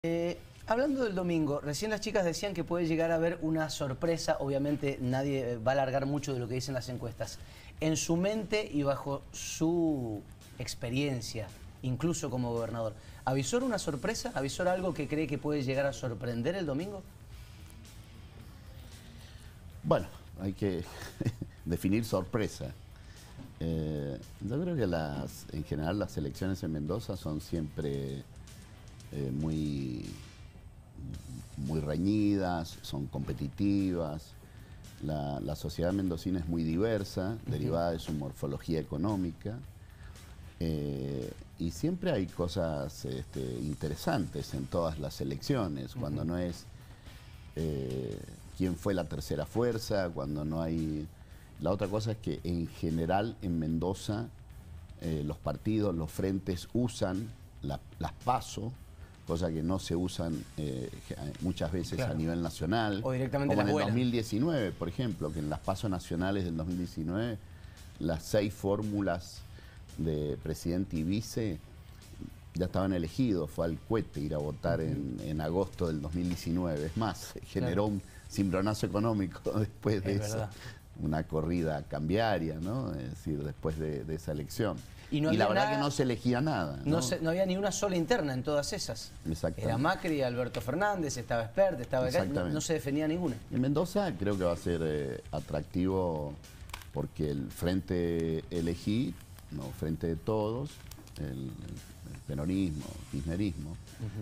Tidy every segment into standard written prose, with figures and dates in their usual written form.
Hablando del domingo, recién las chicas decían que puede llegar a haber una sorpresa. Obviamente nadie va a alargar mucho de lo que dicen las encuestas. En su mente y bajo su experiencia, incluso como gobernador, ¿avisora una sorpresa? ¿Avisora algo que cree que puede llegar a sorprender el domingo? Bueno, hay que definir sorpresa. Yo creo que en general las elecciones en Mendoza son siempre muy reñidas, son competitivas. La sociedad mendocina es muy diversa, derivada de su morfología económica. Y siempre hay cosas interesantes en todas las elecciones, cuando no es quién fue la tercera fuerza, cuando no hay... La otra cosa es que en general en Mendoza los partidos, los frentes usan las PASO, cosa que no se usan muchas veces a nivel nacional. O directamente como las en el buenas. 2019, por ejemplo, que en las PASO nacionales del 2019, las 6 fórmulas de presidente y vice ya estaban elegidos, fue al cohete ir a votar en agosto del 2019. Es más, generó un cimbronazo económico después de eso. Una corrida cambiaria, ¿no? Es decir, después de esa elección. Y la verdad que no se elegía nada, ¿no? No había ni una sola interna en todas esas. Era Macri, Alberto Fernández, estaba Espert, estaba acá, no se defendía ninguna. En Mendoza creo que va a ser atractivo porque el frente elegí, no, frente de todos, el peronismo, kirchnerismo,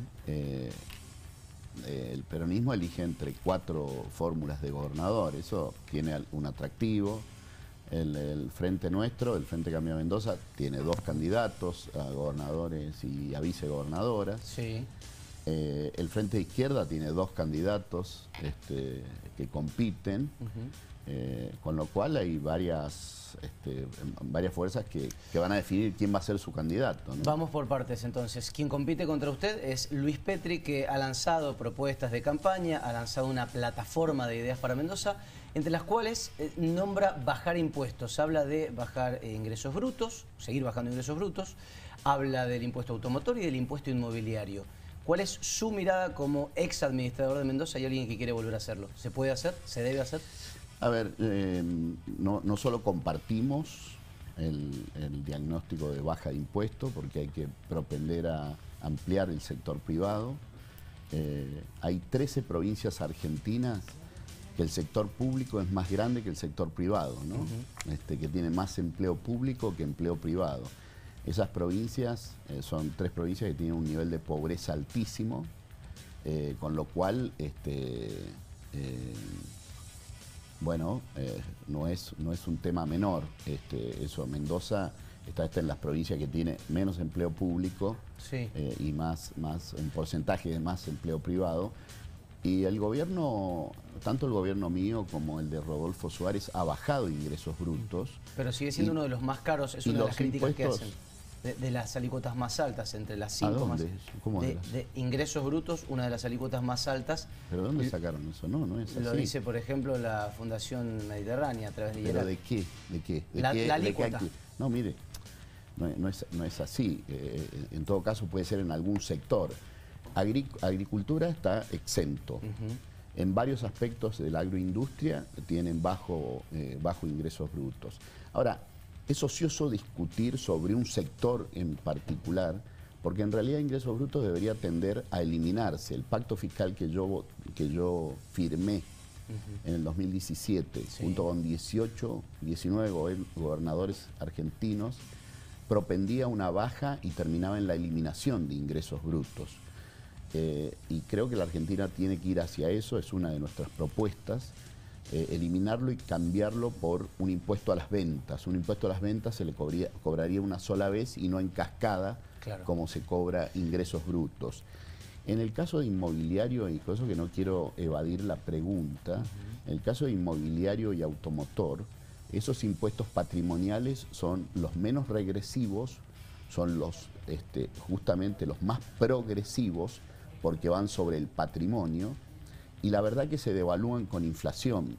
el peronismo elige entre 4 fórmulas de gobernador, eso tiene un atractivo. El Frente Nuestro, el Frente Cambio de Mendoza, tiene 2 candidatos a gobernadores y a vicegobernadoras. Sí. El Frente de Izquierda tiene 2 candidatos que compiten, con lo cual hay varias fuerzas que van a definir quién va a ser su candidato, ¿no? Vamos por partes entonces. Quien compite contra usted es Luis Petri, que ha lanzado propuestas de campaña, ha lanzado una plataforma de ideas para Mendoza, entre las cuales nombra bajar impuestos. Habla de bajar ingresos brutos, seguir bajando ingresos brutos, habla del impuesto automotor y del impuesto inmobiliario. ¿Cuál es su mirada como ex administrador de Mendoza y alguien que quiere volver a hacerlo? ¿Se puede hacer? ¿Se debe hacer? A ver, no solo compartimos el diagnóstico de baja de impuestos, porque hay que propender a ampliar el sector privado. Hay 13 provincias argentinas que el sector público es más grande que el sector privado, ¿no? Que tiene más empleo público que empleo privado. Esas provincias son 3 provincias que tienen un nivel de pobreza altísimo, con lo cual bueno, no es un tema menor. Eso, Mendoza está en las provincias que tiene menos empleo público, sí, y un porcentaje de más empleo privado. Y el gobierno, tanto el gobierno mío como el de Rodolfo Suárez, ha bajado ingresos brutos. Pero sigue siendo uno de los más caros, es una de las críticas que hacen. De las alícuotas más altas, entre las 5 más... ¿Cómo de ingresos brutos, una de las alícuotas más altas. ¿Pero de dónde sacaron eso? No es así. Lo dice, por ejemplo, la Fundación Mediterránea a través de IERAC. ¿Pero de qué? ¿De qué? La alícuota. No, mire, no es así. En todo caso puede ser en algún sector. Agricultura está exento. En varios aspectos de la agroindustria tienen bajo ingresos brutos. Ahora, es ocioso discutir sobre un sector en particular, porque en realidad ingresos brutos debería tender a eliminarse. El pacto fiscal que yo firmé en el 2017, sí, junto con 19 gobernadores argentinos, propendía una baja y terminaba en la eliminación de ingresos brutos. Y creo que la Argentina tiene que ir hacia eso, es una de nuestras propuestas. Eliminarlo y cambiarlo por un impuesto a las ventas. Un impuesto a las ventas se le cobraría una sola vez y no en cascada, claro, como se cobra ingresos brutos. En el caso de inmobiliario, y por eso que no quiero evadir la pregunta, en el caso de inmobiliario y automotor, esos impuestos patrimoniales son los menos regresivos, son justamente los más progresivos, porque van sobre el patrimonio. Y la verdad que se devalúan con inflación,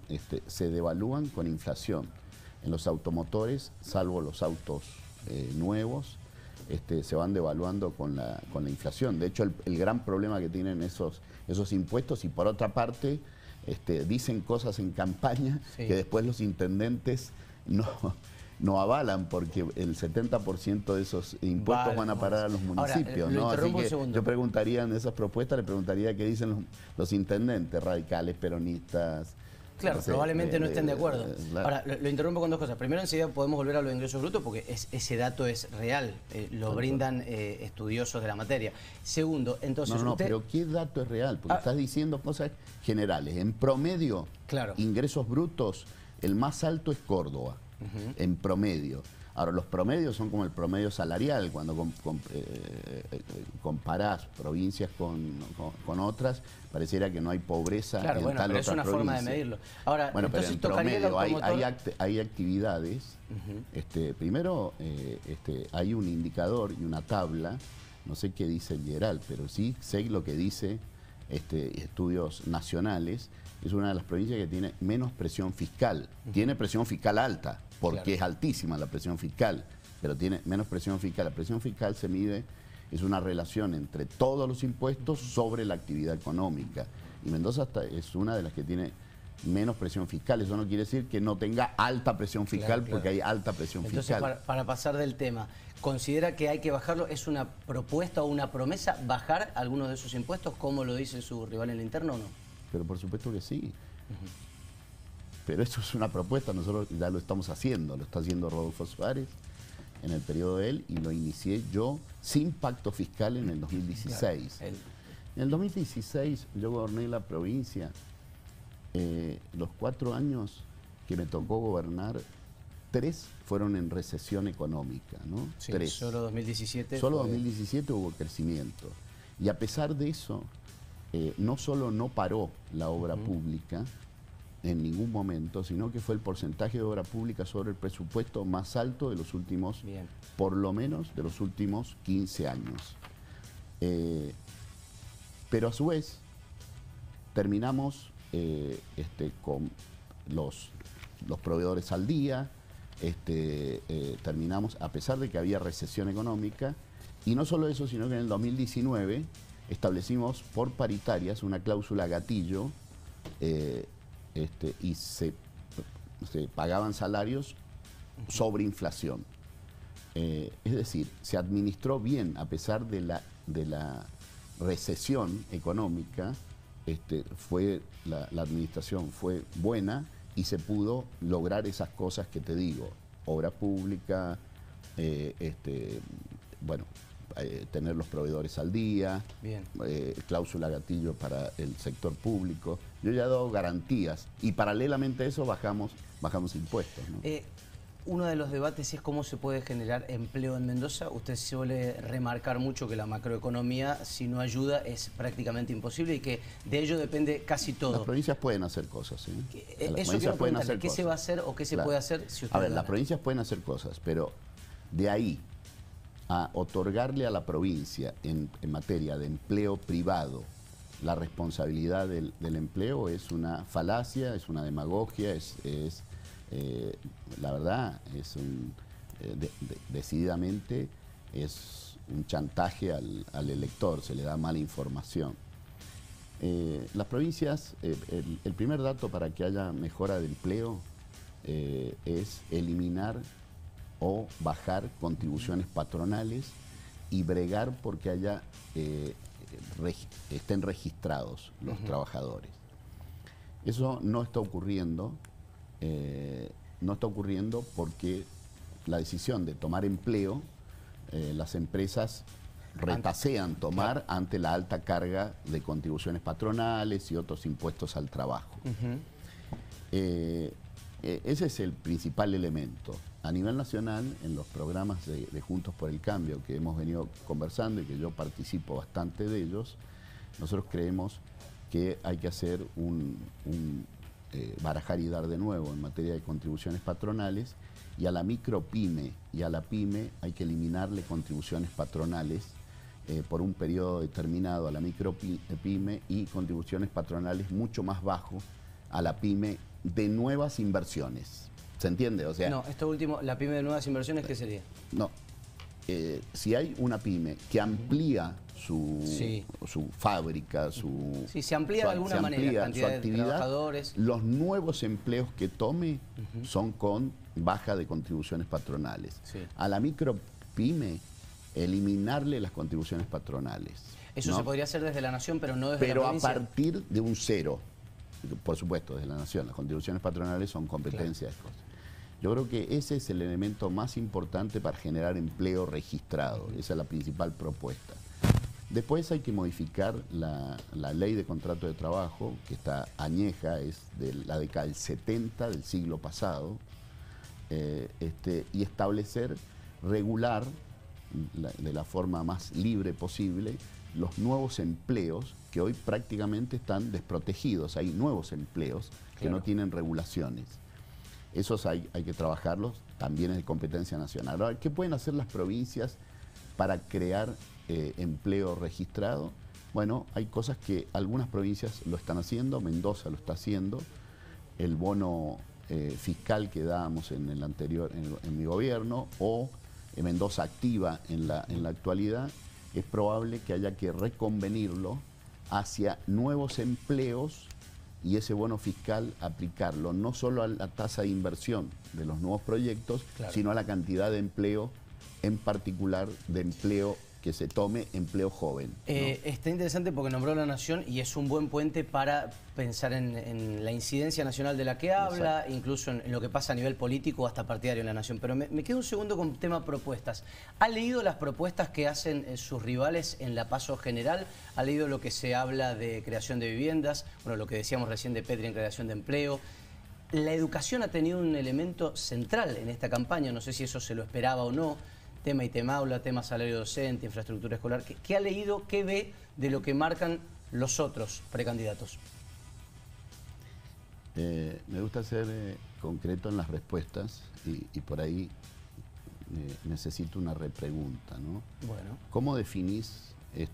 En los automotores, salvo los autos nuevos, se van devaluando con la inflación. De hecho, el gran problema que tienen esos impuestos, y por otra parte, dicen cosas en campaña que después los intendentes no avalan, porque el 70% de esos impuestos van a parar a los municipios. Ahora, ¿no? Así que segundo. yo preguntaría en esas propuestas, le preguntaría qué dicen los intendentes radicales, peronistas. Claro, no sé, probablemente no estén de acuerdo. Claro. Ahora, lo interrumpo con dos cosas. Primero, enseguida podemos volver a los ingresos brutos porque ese dato es real, lo brindan estudiosos de la materia. Segundo, entonces No, pero ¿qué dato es real? Porque estás diciendo cosas generales. En promedio, ingresos brutos, el más alto es Córdoba, en promedio. Ahora, los promedios son como el promedio salarial, cuando comparás provincias con otras, pareciera que no hay pobreza en tal pero otra es una provincia. forma de medirlo. Ahora, bueno, pero en promedio hay actividades. Primero, hay un indicador y una tabla, no sé qué dice el Geral, pero sí sé lo que dice estudios nacionales. Es una de las provincias que tiene menos presión fiscal. Tiene presión fiscal alta, porque es altísima la presión fiscal, pero tiene menos presión fiscal. La presión fiscal se mide, es una relación entre todos los impuestos sobre la actividad económica. Y Mendoza es una de las que tiene menos presión fiscal. Eso no quiere decir que no tenga alta presión fiscal, porque hay alta presión fiscal. Entonces, para pasar del tema, ¿considera que hay que bajarlo? ¿Es una propuesta o una promesa bajar algunos de esos impuestos, como lo dice su rival en la interna o no? Pero por supuesto que sí. Pero eso es una propuesta, nosotros ya lo estamos haciendo, lo está haciendo Rodolfo Suárez en el periodo de él, y lo inicié yo sin pacto fiscal en el 2016. En el 2016 yo goberné la provincia, los 4 años que me tocó gobernar, 3 fueron en recesión económica, ¿no? Sí, 3. Solo 2017. Solo 2017 hubo crecimiento. Y a pesar de eso, no solo no paró la obra pública en ningún momento, sino que fue el porcentaje de obra pública sobre el presupuesto más alto de los últimos, por lo menos de los últimos 15 años. Pero a su vez, terminamos con los proveedores al día, terminamos, a pesar de que había recesión económica, y no solo eso, sino que en el 2019 establecimos por paritarias una cláusula gatillo, y se pagaban salarios sobre inflación. Es decir, se administró bien a pesar de la recesión económica. La administración fue buena y se pudo lograr esas cosas que te digo: obra pública, tener los proveedores al día, cláusula gatillo para el sector público. Yo ya he dado garantías y paralelamente a eso bajamos impuestos, ¿no? Uno de los debates es cómo se puede generar empleo en Mendoza. Usted suele remarcar mucho que la macroeconomía, si no ayuda, es prácticamente imposible y que de ello depende casi todo. Las provincias pueden hacer cosas, ¿sí? Eso quiero preguntarle, ¿qué se va a hacer o qué se puede hacer si usted las provincias pueden hacer cosas, pero de ahí a otorgarle a la provincia en materia de empleo privado la responsabilidad del empleo es una falacia, es una demagogia, la verdad, decididamente es un chantaje al elector, se le da mala información. Las provincias, el primer dato para que haya mejora de empleo es eliminar o bajar contribuciones patronales y bregar porque estén registrados los trabajadores. Eso no está ocurriendo. No está ocurriendo porque la decisión de tomar empleo, las empresas retasean tomar ante la alta carga de contribuciones patronales y otros impuestos al trabajo. Ese es el principal elemento. A nivel nacional, en los programas de Juntos por el Cambio que hemos venido conversando y que yo participo bastante de ellos, nosotros creemos que hay que hacer barajar y dar de nuevo en materia de contribuciones patronales, y a la micropyme y a la pyme hay que eliminarle contribuciones patronales por un periodo determinado a la micropyme y contribuciones patronales mucho más bajo a la pyme de nuevas inversiones. ¿Se entiende? O sea, no, esto último, la pyme de nuevas inversiones, ¿qué sería? No, si hay una pyme que amplía su fábrica, Sí, se amplía de alguna manera, cantidad su actividad, de trabajadores. Los nuevos empleos que tome son con baja de contribuciones patronales. Sí. A la micropyme, eliminarle las contribuciones patronales. Eso ¿no? se podría hacer desde la Nación, pero no desde la provincia. Pero a partir de un cero. Por supuesto, desde la Nación. Las contribuciones patronales son competencias. Claro. Yo creo que ese es el elemento más importante para generar empleo registrado. Esa es la principal propuesta. Después hay que modificar la ley de contrato de trabajo, que está añeja, es de la década del 70 del siglo pasado, y establecer, regular de la forma más libre posible los nuevos empleos que hoy prácticamente están desprotegidos. Hay nuevos empleos que no tienen regulaciones. Esos hay que trabajarlos, también es de competencia nacional. Ahora, ¿qué pueden hacer las provincias para crear empleo registrado? Bueno, hay cosas que algunas provincias lo están haciendo, Mendoza lo está haciendo, el bono fiscal que dábamos en el anterior, en mi gobierno, o Mendoza activa en la actualidad, es probable que haya que reconvenirlo hacia nuevos empleos y ese bono fiscal aplicarlo no solo a la tasa de inversión de los nuevos proyectos, sino a la cantidad de empleo, en particular de empleo que se tome, empleo joven, ¿no? Está interesante porque nombró la Nación y es un buen puente para pensar en la incidencia nacional de la que habla, incluso en lo que pasa a nivel político o hasta partidario en la Nación. Pero me quedo un segundo con el tema propuestas. ¿Ha leído las propuestas que hacen sus rivales en la PASO general? ¿Ha leído lo que se habla de creación de viviendas? Bueno, lo que decíamos recién de Petri en creación de empleo. La educación ha tenido un elemento central en esta campaña, no sé si eso se lo esperaba o no. Tema ITEMAULA, tema salario docente, infraestructura escolar. ¿Qué ha leído, qué ve de lo que marcan los otros precandidatos? Me gusta ser concreto en las respuestas y por ahí necesito una repregunta, ¿no? Bueno. ¿Cómo definís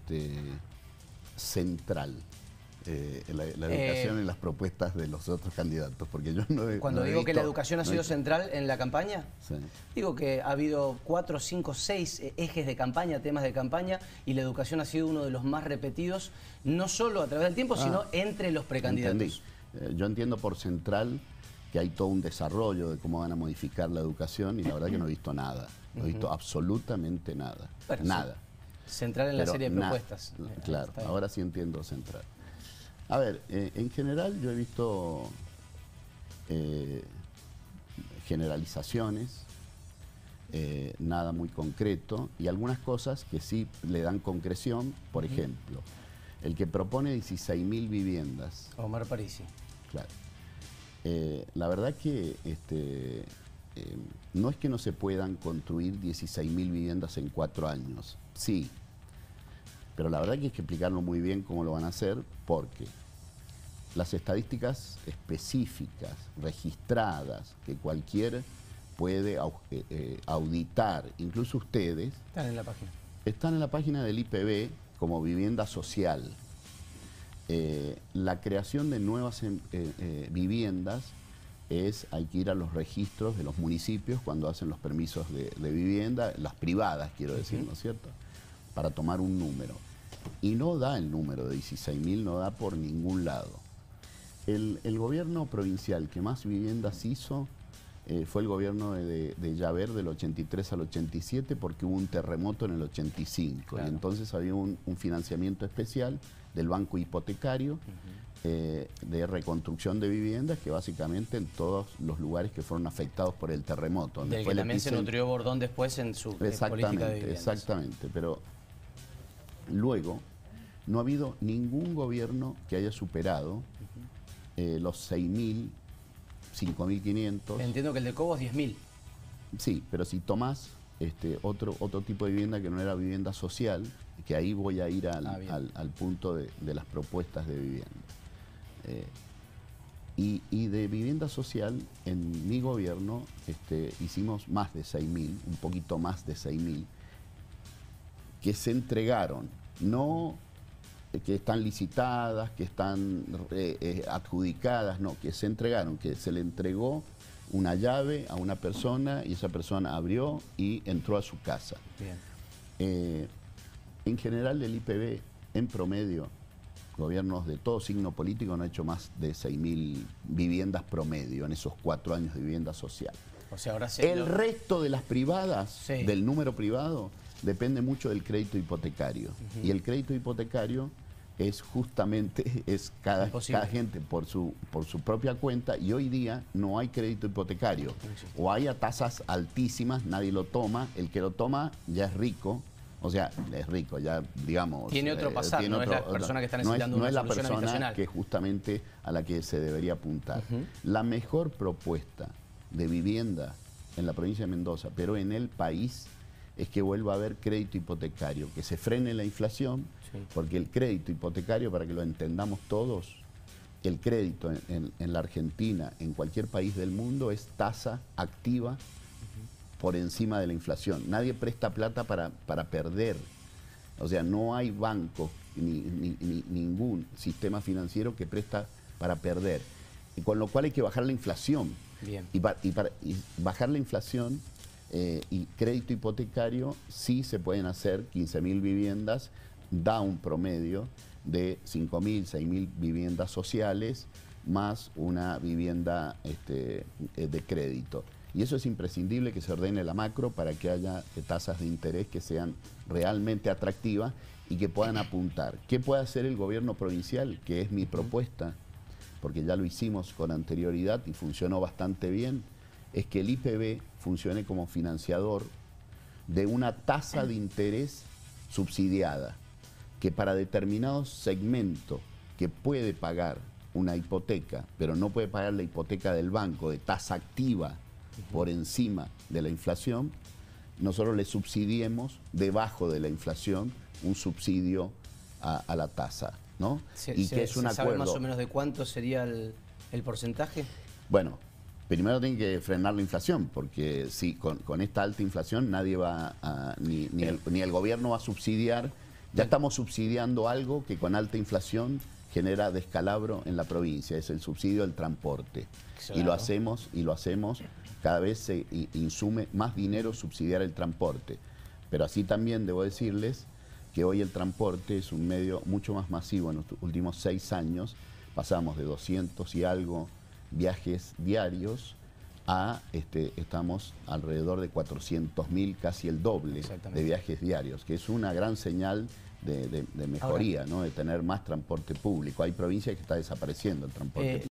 central la educación en las propuestas de los otros candidatos? Porque yo Cuando digo que la educación ha sido central en la campaña, digo que ha habido 4, 5, 6 ejes de campaña, temas de campaña, y la educación ha sido uno de los más repetidos, no solo a través del tiempo, sino entre los precandidatos. Yo entiendo por central que hay todo un desarrollo de cómo van a modificar la educación y la verdad que no he visto nada, no he visto absolutamente nada, nada. Central en la serie de propuestas. Claro, ahora sí entiendo central. A ver, en general yo he visto generalizaciones, nada muy concreto, y algunas cosas que sí le dan concreción. Por ejemplo, el que propone 16.000 viviendas. Omar Parisi. Claro. La verdad que no es que no se puedan construir 16.000 viviendas en 4 años, sí. Pero la verdad que hay que explicarlo muy bien cómo lo van a hacer, porque las estadísticas específicas, registradas, que cualquier puede auditar, incluso ustedes... Están en la página. Están en la página del IPB como vivienda social. La creación de nuevas viviendas hay que ir a los registros de los municipios cuando hacen los permisos de vivienda, las privadas quiero decir, ¿no es cierto?, para tomar un número. Y no da el número de 16.000, no da por ningún lado. El gobierno provincial que más viviendas hizo fue el gobierno de Javer del 83 al 87, porque hubo un terremoto en el 85. Claro. Y entonces había un financiamiento especial del banco hipotecario de reconstrucción de viviendas, que básicamente en todos los lugares que fueron afectados por el terremoto. Del que también se nutrió Bordón después en su política de viviendas. Exactamente, pero luego no ha habido ningún gobierno que haya superado los 6.000, 5.500. Entiendo que el de Cobos 10.000. Sí, pero si tomás otro tipo de vivienda que no era vivienda social, que ahí voy a ir al punto de las propuestas de vivienda. Y de vivienda social, en mi gobierno hicimos más de 6.000, un poquito más de 6.000, que se entregaron, no que están licitadas, que están adjudicadas, no, que se entregaron, que se le entregó una llave a una persona y esa persona abrió y entró a su casa. Bien. En general el IPB, en promedio, gobiernos de todo signo político no han hecho más de 6.000 viviendas promedio en esos 4 años de vivienda social. O sea, ahora el resto de las privadas, sí, del número privado, depende mucho del crédito hipotecario. Y el crédito hipotecario es justamente, cada gente por su propia cuenta, y hoy día no hay crédito hipotecario. O hay a tasas altísimas, nadie lo toma, el que lo toma ya es rico. O sea, es rico, ya digamos... Tiene otro pasar, no es la persona que está necesitando una solución habitacional. No es la persona que justamente a la que se debería apuntar. La mejor propuesta de vivienda en la provincia de Mendoza, pero en el país, es que vuelva a haber crédito hipotecario, que se frene la inflación, porque el crédito hipotecario, para que lo entendamos todos, el crédito en la Argentina, en cualquier país del mundo, es tasa activa por encima de la inflación. Nadie presta plata para perder. O sea, no hay banco ni ningún sistema financiero que presta para perder. Y con lo cual hay que bajar la inflación. Bien. Y bajar la inflación y crédito hipotecario, sí se pueden hacer 15.000 viviendas, da un promedio de 5.000, 6.000 viviendas sociales, más una vivienda de crédito. Y eso es imprescindible que se ordene la macro para que haya tasas de interés que sean realmente atractivas y que puedan apuntar. ¿Qué puede hacer el gobierno provincial? Que es mi propuesta, porque ya lo hicimos con anterioridad y funcionó bastante bien, es que el IPB funcione como financiador de una tasa de interés subsidiada, que para determinados segmentos que puede pagar una hipoteca, pero no puede pagar la hipoteca del banco de tasa activa por encima de la inflación, nosotros le subsidiemos debajo de la inflación un subsidio a la tasa, ¿no? Y que es un acuerdo. ¿Sabe más o menos de cuánto sería el porcentaje? Bueno, primero tiene que frenar la inflación, porque si con esta alta inflación nadie va a, ni el gobierno va a subsidiar. Ya estamos subsidiando algo que con alta inflación genera descalabro en la provincia, es el subsidio del transporte. Claro. Y lo hacemos, cada vez se insume más dinero subsidiar el transporte. Pero así también debo decirles que hoy el transporte es un medio mucho más masivo. En los últimos 6 años pasamos de 200 y algo viajes diarios a, estamos alrededor de 400.000, casi el doble de viajes diarios, que es una gran señal de mejoría. Ahora, ¿no? De tener más transporte público. Hay provincias que está desapareciendo el transporte público.